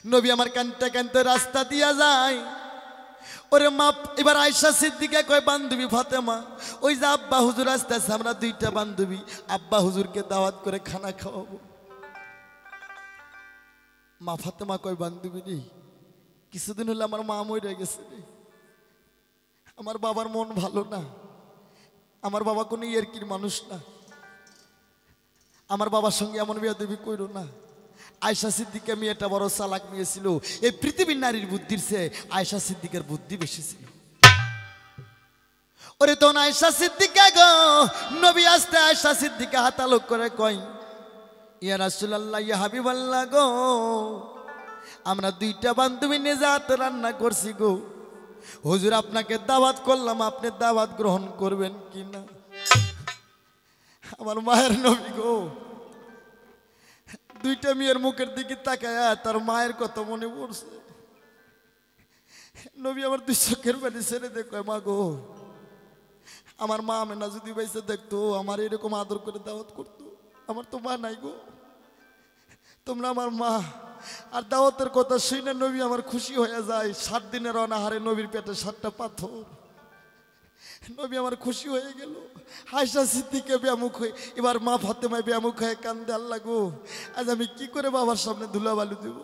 নবী আমার কানতে কানতে রাস্তা দিয়া যায়। ওরে মা এবার আয়েশা সিদ্দিকা কয় বান্ধবী ফাতেমা, ওই যে আব্বা হুজুর আসতেছে, আমরা দুইটা বান্ধবী আব্বা হুজুরকে দাওয়াত করে খানা খাওয়াবো। মা ফাতেমা কয় বান্ধবী রে, কিছুদিন হলে আমার মা মরে গেছে রে, আমার বাবার মন ভালো না, আমার বাবা কোনো ইয়ারকির মানুষ না, আমার বাবার সঙ্গে এমন বেয়াদবি কইরো না। আয়েশা সিদ্দিকা মেয়েটা বড় চালাক মেয়ে ছিল, এই পৃথিবীর নারীর বুদ্ধির চেয়ে আয়েশা সিদ্দিকার বুদ্ধি বেশি ছিল। ওরে তখন আয়েশা সিদ্দিকা গো, নবী আসতে আয়েশা সিদ্দিকা হাতালোক করে কয় ইয়া রাসূলুল্লাহ ইয়া হাবিবাল্লাহ গো, আমরা দুইটা বান্ধবী নেজাত রান্না করছি গো, হুজুর আপনাকে দাওয়াত করলাম, আপনি দাওয়াত গ্রহণ করবেন কি না? আমার মায়ের নবী গো, দুইটা মেয়ের মুখের দিকে তাকায় তার মায়ের কথা মনে পড়ছে। নবী আমার দুই চোখের পানি ছেড়ে দেখো, মা গো, আমার মা আমেনা যদি বাইসে দেখতো আমার এরকম আদর করে দাওয়াত করতো, আমার তো মা নাই গো, তোমরা আমার মা। আর দাওয়াতের কথা শুনে নবী আমার খুশি হয়ে যায়। 7 দিনের অনাহারে নবীর পেটে 7টা পাথর, নবী আমার খুশি হয়ে গেল। আয়েশা সিদ্দিকা ব্যামুখ হয়ে, এবার মা ফাতেমা ব্যামুখ হয়ে কান্দে, আল্লাহ গো, আজ আমি কি করে বাবার সামনে ধুলাবালু দেব?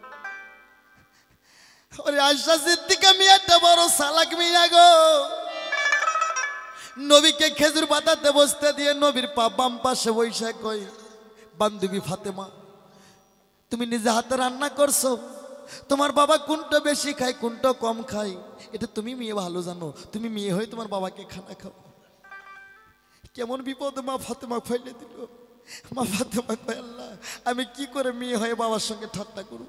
ওরে আয়েশা সিদ্দিকা মেয়েটা বড় চালাক মেয়ে গো, নবীকে খেজুর পাতাতে বসতে দিয়ে নবীর বাম পাশে বৈশা কই বান্ধবী ফাতেমা, তুমি নিজে হাতে রান্না করছো, তোমার বাবা কোনটা বেশি খায় কোনটা কম খায় এটা তুমি মেয়ে ভালো জানো, তুমি মেয়ে হয়ে তোমার বাবাকে খানা খাও। কেমন বিপদ মা ফাতেমা ফেলে দিল। মা ফাতেমা কয় আল্লাহ, আমি কি করে মেয়ে হয়ে বাবার সঙ্গে ঠাট্টা করব?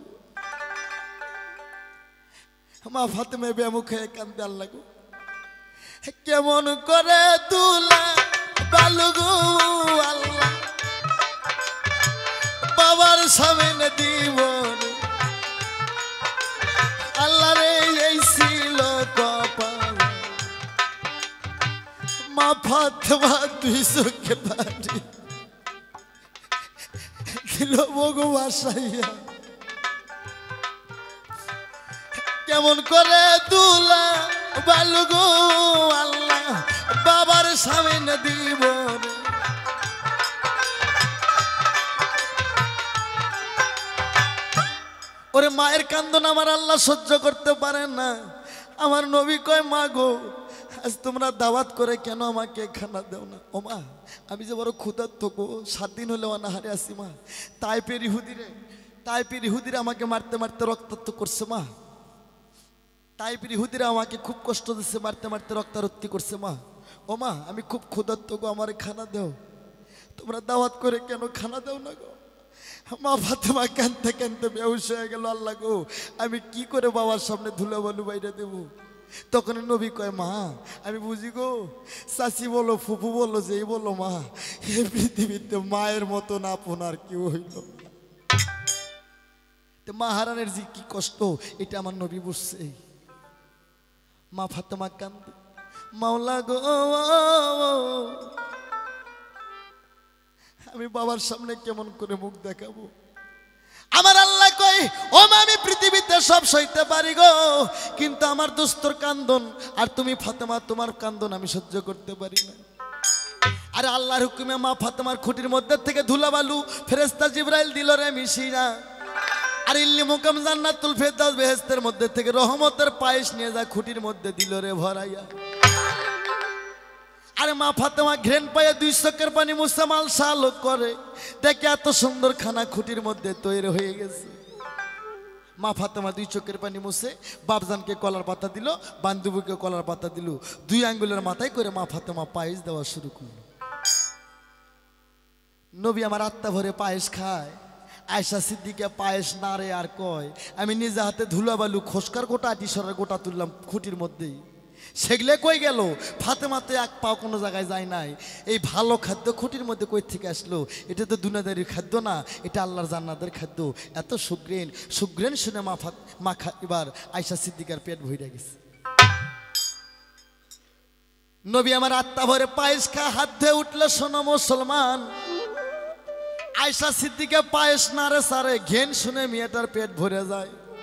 মা ফাতেমা বেমুখ হয়ে কান্দে, আল্লাহ গো, কেমন করে তুলা বালু গো আল্লাহ, বাবার সামনে দিব আল্লাহ রে, এই ছিল কপাল। মা ফাতেমা দুই চোখে পানি দিল বগু বাসাইয়া, কেমন করে তুলা বালু গো আল্লাহ, বাবার সামনে দিব। ওরে মায়ের কান্দন আমার আল্লাহ সহ্য করতে পারে না। আমার নবী কয় মা গো, আজ তোমরা দাওয়াত করে কেন আমাকে খানা দেও না? ও মা, আমি যে বড় ক্ষুধার্ত গো, 7 দিন হলে অনাহারে আছি মা। তাইপের ইহুদিরা আমাকে মারতে মারতে রক্তাক্ত করছে মা, তাইপের ইহুদিরা আমাকে খুব কষ্ট দিচ্ছে, মারতে মারতে রক্তারক্তি করছে মা। ও মা, আমি খুব ক্ষুধার্ত গো, আমার খানা দেও, তোমরা দাওয়াত করে কেন খানা দেও না গো? মা ফাতেমা কানতে কানতে বেহুশ হয়ে গেল। আল্লাহ গো, আমি কি করে বাবার সামনে ধুলাবালু বাইরে দেবো? তখন নবী কয় মা, আমি বুঝি গো, চাচি বলো ফুফু বলো যেই বলো মা, এই পৃথিবীতে মায়ের মতো না আপনার কেউ হইল। মা হারানের যে কি কষ্ট এটা আমার নবী বুঝছে। মা ফাতেমা কান্দে, মাওলা গো, আমি বাবার সামনে কেমন করে মুখ দেখাবো? আমার আল্লাহ কই, ও মা, আমি পৃথিবীতে সব সইতে পারি গো, কিন্তু আমার দোস্তর কান্দন আর তুমি ফাতেমা তোমার কান্দন আমি সহ্য করতে পারি না। আরে আল্লাহর হুকুমে মা ফাতেমার খুঁটির মধ্যে থেকে ধুলাবালু ফেরেশতা জিবরাইল দিল রে মিশিরা, আর ইল্লি মুকাম জান্নাতুল ফেরদাউস বেহেশতের মধ্যে থেকে রহমতের পায়েস নিয়ে যা খুঁটির মধ্যে দিল রে ভরাইয়া। আরে মা ফাতেমা ঘ্রেন পায়ে 2 চোখের পানি মুছে মাল শালো করে, দেখে এত সুন্দর খানা খুঁটির মধ্যে তৈরি হয়ে গেছে। মা ফাতেমা 2 চোখের পানি মুছে বাপজানকে কলার পাতা দিল, বান্ধবীকে কলার পাতা দিল, 2 আঙ্গুলের মাথায় করে মা ফাতেমা পায়েস দেওয়া শুরু করল। নবী আমার আত্মা ভরে পায়েস খায়। আয়েশা সিদ্দিকা পায়েস না রে আর কয়, আমি নিজে হাতে ধুলাবালু খোসকার গোটা আটিসরের গোটা তুললাম খুঁটির মধ্যেই। সেগুলো কই গেল? ফাতেমাতে এক পাও কোনো জায়গায় যায় নাই। এই ভালো খাদ্য খুঁটির মধ্যে কই থেকে আসলো? এটা তো দুনিয়াদারির খাদ্য না, এটা আল্লাহর জান্নাতের খাদ্য। এত সুগ্রেন শুনে এবার আয়েশা সিদ্দিকার পেট ভরে গেছে। নবী আমার আত্মা ভরে পায়েস খা হাত ধুয়ে উঠলো। শোনো মুসলমান, আয়েশা সিদ্দিকা পায়েস না রে সারে ঘেন শুনে মেয়েটার পেট ভরে যায়।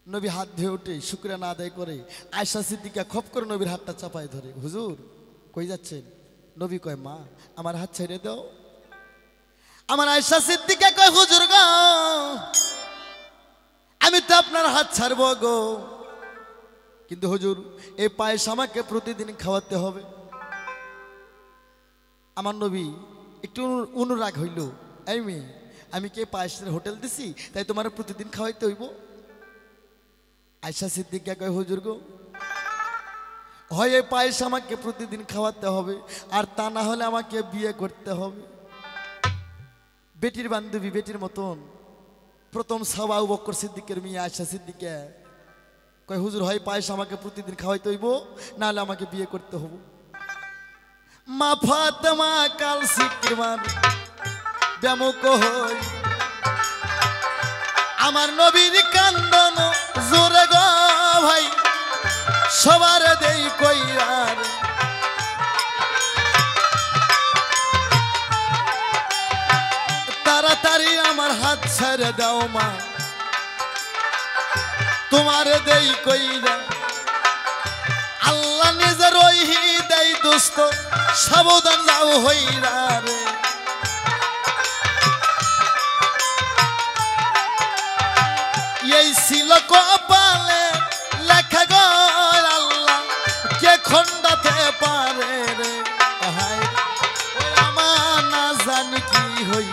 নবী হাত ধুয়ে উঠে শুকরিয়া না আদায় করে আয়েশা সিদ্দিকা খপ করে নবীর হাতটা চাপায় ধরে, হুজুর কই যাচ্ছেন? নবী কয়, মা আমার হাত ছেড়ে দাও। আমার আয়েশা সিদ্দিকা কয়, হুজুর গো আমি তো আপনার হাত ছাড়বো গো, কিন্তু হুজুর এই পায়েস আমাকে প্রতিদিন খাওয়াতে হবে। আমার নবী একটু অনুরাগ হইল, এই মেয়ে আমি কে পায়েসের হোটেল দিছি তাই তোমার প্রতিদিন খাওয়াইতে হইব? আয়েশা সিদ্দিকা কয়, হুজুর গো হয় এই পায়েস আমাকে প্রতিদিন খাওয়াতে হবে, আর তা না হলে আমাকে বিয়ে করতে হবে। বেটির বান্ধবী বেটির মতন প্রথম সাহাবা আবু বকর সিদ্দিকের মেয়ে আয়েশা সিদ্দিকা কয়, হুজুর হয় পায়েস আমাকে প্রতিদিন খাওয়াইতে হইব, না হলে আমাকে বিয়ে করতে হবে। মা ফাতেমা কাল সিকরিমান ব্যামুখ হই, আমার নবীর কান্দন জোরে গো ভাই সবার দেই কইরার। তাড়াতাড়ি আমার হাত ছেড়ে দাও মা, তোমার দেই কইরা। আল্লাহ নিজের ওহি দেই দোস্ত, সাবধান যাও হইরা রে। এই ছিল কপালে লেখা গো আল্লাহ কে খন্ডাতে পারে রে, হায় আমার না জান কি হই।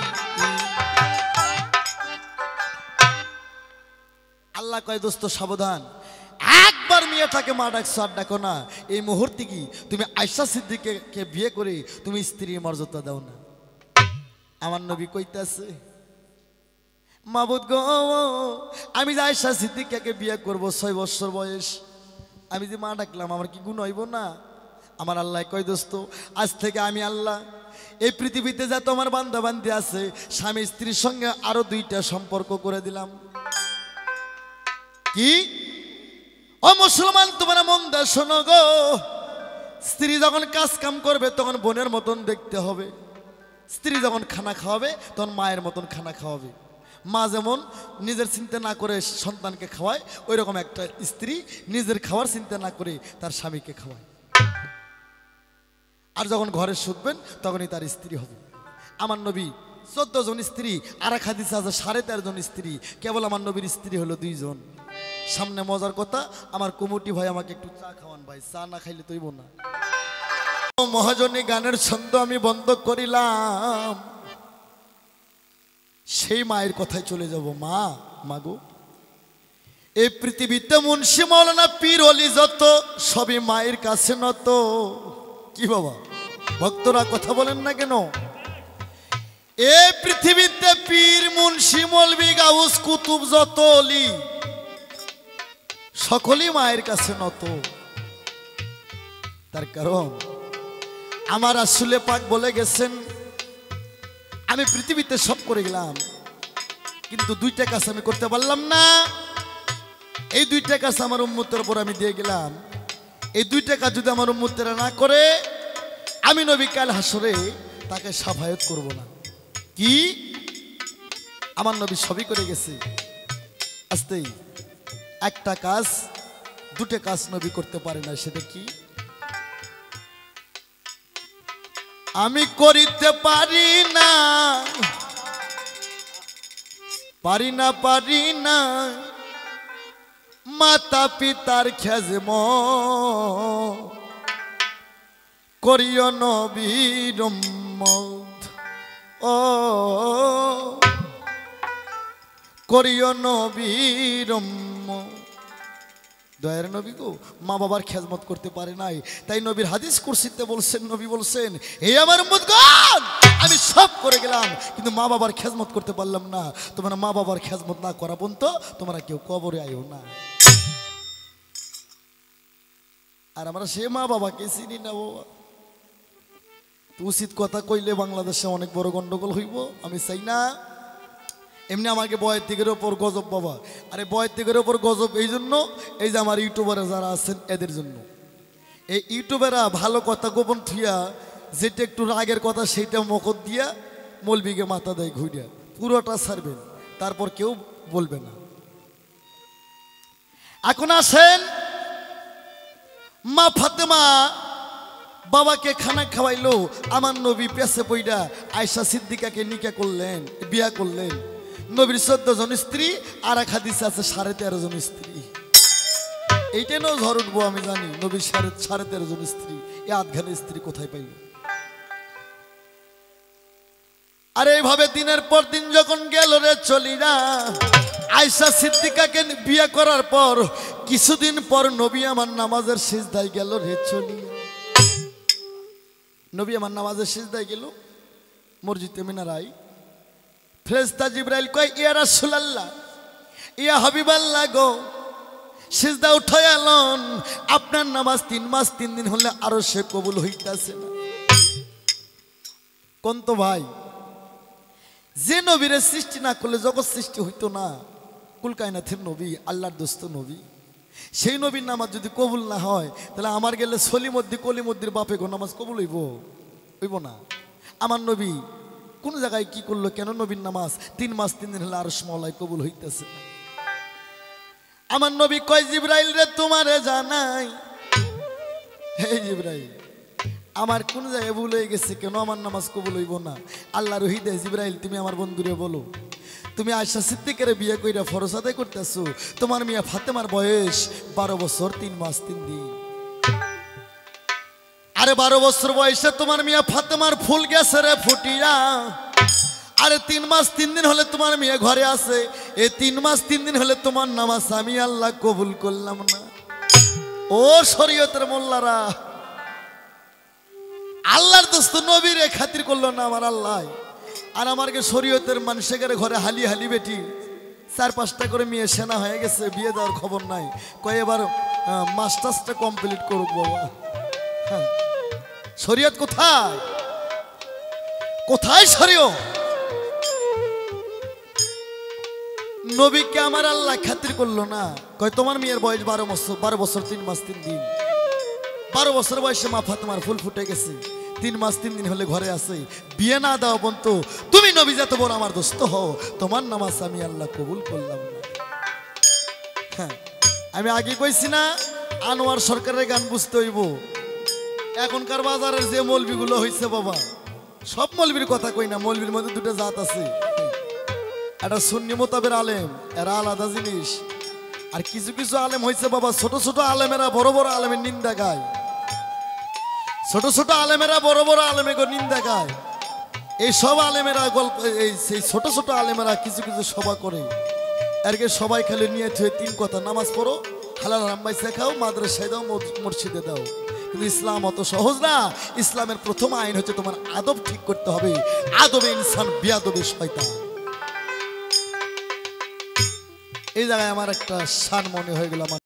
আল্লাহ কয়, দোস্ত সাবধান, একবার মেয়েটাকে মা ডাকছো আর ডাকো না। এই মুহূর্তে কি তুমি আয়েশা সিদ্দিকাকে বিয়ে করে তুমি স্ত্রীর মর্যাদা দাও না? আমার নবী কইতাছে, মাবুদ গো আমি যে আয়েশা সিদ্দিকাকে বিয়ে করব 6 বছর বয়স, আমি যে মা ডাকলাম আমার কি গুণ হইব না? আমার আল্লাহ কয়, দোস্ত আজ থেকে আমি আল্লাহ এই পৃথিবীতে যা তোমার বান্দা বান্দি আছে স্বামী স্ত্রীর সঙ্গে আরো 2টা সম্পর্ক করে দিলাম। কি ও মুসলমান তোমরা মন দিয়ে শোনো গো, স্ত্রী যখন কাজ কাম করবে তখন বোনের মতন দেখতে হবে, স্ত্রী যখন খানা খাওয়াবে তখন মায়ের মতন খানা খাওয়াবে। মা যেমন নিজের চিন্তা না করে সন্তানকে খাওয়ায়, ওই রকম একটা স্ত্রী নিজের খাওয়ার চিন্তা না করে তার স্বামীকে খাওয়ায়। আর যখন ঘরে শুকবেন তখনই তার স্ত্রী হবে। আমার নবী 14 জন স্ত্রী, আর এক হাদিসে আছে 13.5 জন স্ত্রী, কেবল আমার নবীর স্ত্রী হলো 2 জন। সামনে মজার কথা, আমার কুমুটি ভাই আমাকে একটু চা খাওয়ান ভাই, চা না খাইলে তৈব না। মহাজনী গানের ছন্দ আমি বন্ধ করিলাম, সেই মায়ের কথায় চলে যাব। মা মাগো এই পৃথিবীতে মুন্সি মাওলানা পীর ওলি যত সবই মায়ের কাছে নত। কি বাবা ভক্তরা কথা বলেন না কেন? এই পৃথিবীতে পীর মুন্সি মৌলবি গাউস কুতুব যত ওলি সকলেই মায়ের কাছে নত। তার কারণ আমার রাসূলে পাক বলে গেছেন, আমি পৃথিবীতে সব করে গেলাম কিন্তু 2টা কাজ আমি করতে পারলাম না। এই 2টা কাজ আমার উম্মতের উপর আমি দিয়ে গেলাম, এই 2টা কাজ যদি আমার উম্মতেরা না করে আমি নবী কাল হাসরে তাকে সাফায়াত করব না। কি আমার নবী সবই করে গেছে, আস্তেই একটা কাজ 2টা কাজ নবী করতে পারে না। সেটা কি? আমি করিতে পারি না পারি না পারি না মাতা পিতার খেজমত করিও নবীর উম্মত, ও করিও নবীর উম্মত। দয়ার নবী গো মা বাবার খেজমত করতে পারে নাই, তাই নবীর হাদিস কুরসিতে বলছেন, নবী বলছেন, হে আমার উম্মতগণ আমি সব করে গেলাম কিন্তু মা বাবার খেজমত করতে পারলাম না। তোমরা মা বাবার খেজমত না করা পর্যন্ত তোমরা কেউ কবরে আইও না। আর আমরা সে মা বাবাকে চিনি না বাবা। উচিত কথা কইলে বাংলাদেশে অনেক বড় গন্ডগোল হইব, আমি চাই না। এমনি আমাকে বয়ের দিকের ওপর গজব বাবা, আরে বয়ের দিকের ওপর গজব এই জন্য, এই যে আমার ইউটিউবারে যারা আছেন এদের জন্য। এই ইউটিউবেরা ভালো কথা গোপন থুইয়া যেটা একটু রাগের কথা সেইটা মকদ দিয়া মৌলবিকে মাথা দেয় ঘুরিয়া, পুরোটা ছাড়বেন, তারপর কেউ বলবে না। এখন আসেন, মা ফাতেমা বাবাকে খানা খাওয়াইলো, আমার নবী পেছে পইডা আয়েশা সিদ্দিকাকে নিকা করলেন, বিয়া করলেন। নবীর 14 জন স্ত্রী, আর এক হাদিসে আছে 13.5 জন স্ত্রী। এইটা নাও ঝড় উঠবো আমি জানি, নবীর 13.5 জন স্ত্রী, এই আধখানে স্ত্রী কোথায় পাইল? আর এইভাবে দিনের পর দিন যখন গেল রে চলিরা, আয়েশা সিদ্দিকাকে বিয়ে করার পর কিছুদিন পর নবী আমার নামাজের সিজদায় গেল রে চলিয়া। নবী আমার নামাজের সিজদায় গেল মসজিদে মিনারায়। ফেরেশতা জিবরাইল কয়, ইয়া রাসূলুল্লাহ, ইয়া হাবিবাল্লাহ গো, সিজদা উঠায় আলন, আপনার নামাজ 3 মাস 3 দিন হলে আরো সে কবুল হইতাছে না। কোন তো ভাই, যে নবীরে সৃষ্টি না করলে জগৎ সৃষ্টি হইতো না, কুল কায়নাতের নবী, আল্লাহর দোস্ত নবী, সেই নবীর নামাজ যদি কবুল না হয়, তাহলে আমার গেলে সলিমদ্দি কলিমদ্দির বাপে গো নামাজ কবুল হইব না। আমার নবী কোন জায়গায় কি করলো, কেন নবীর নামাজ 3 মাস 3 দিন হলে আরশ মাওলায় কবুল হইতেছে? আমার নবী কয়, জিবরাইল রে তোমারে জানাই, হে জিবরাইল, আমার কোন জায়গায় ভুল হয়ে গেছে, কেন আমার নামাজ কবুল হইব না? আল্লাহ রহিদে, জিবরাইল তুমি আমার বন্ধুরে বলো, তুমি আয়েশা সিদ্দিকারে বিয়ে কইরা ফরজ আদায় করতেছো, তোমার মিয়া ফাতেমার বয়স 12 বছর 3 মাস 3 দিন। আরে 12 বছর বয়সে তোমার মিয়া ফাতেমার ফুল গেছে রে ফুটিয়া। আরে 3 মাস 3 দিন হলে তোমার মিয়া ঘরে আছে, এই 3 মাস 3 দিন হলে তোমার নামাজ আমি আল্লাহ কবুল করলাম না। ও শরীয়তের মোল্লারা, আল্লাহর দোস্ত নবীরে খাতির করলো না আমার আল্লাহ, আর আমারকে শরীয়তের মানুষের ঘরে হালি হালি বেটি 4-5টা করে মেয়ে সেনা হয়ে গেছে, বিয়ে দেওয়ার খবর নাই। কয় এবার মাস্টার্সটা কমপ্লিট করুক বাবা। হ্যাঁ, শরীয়ত কোথায়? কোথায় শরীয়ত? নবীকে আমার আল্লাহ খাতির করলো না। কয় তোমার মেয়ের বয়স 12 বছর 3 মাস 3 দিন। 12 বছর বয়সে মা ফাতেমার ফুল ফুটে গেছে, 3 মাস 3 দিন হলে ঘরে আছে, বিয়ে না দেওয়া বন্ধু, তুমি নবী যত বড় আমার দোস্ত হও, তোমার নামাজ আমি আল্লাহ কবুল করলাম না। হ্যাঁ, আমি আগে কইছি না, আনোয়ার সরকারের গান বুঝতে হইব। এখনকার বাজারের যে মৌলবিগুলো হয়েছে বাবা, সব মৌলবির কথা কই না, মৌলবির মধ্যে 2টা জাত আছে, একটা সুন্নি মোতাবের আলেম, এরা আলাদা জিনিস, আর কিছু কিছু আলেম হয়েছে বাবা, ছোট ছোট আলেমেরা বড় বড় আলেমের নিন্দা গায়, ছোট ছোট আলেমেরা বড় বড় আলেমের নিন্দা গায়। এই সব আলেমেরা গল্প, সেই ছোট ছোট আলেমেরা কিছু কিছু সভা করে, এরকে সবাই খালি নিয়ে 3 কথা, নামাজ পড়ো, হালাল হারাম বাইসা খাও, মাদ্রাসায় দাও, মসজিদে দাও। কিন্তু ইসলাম অত সহজ না। ইসলামের প্রথম আইন হচ্ছে তোমার আদব ঠিক করতে হবে, আদবে ইনসান বিয়াদবে শয়তান। এই জায়গায় আমার একটা শান মনে হয়ে গেল।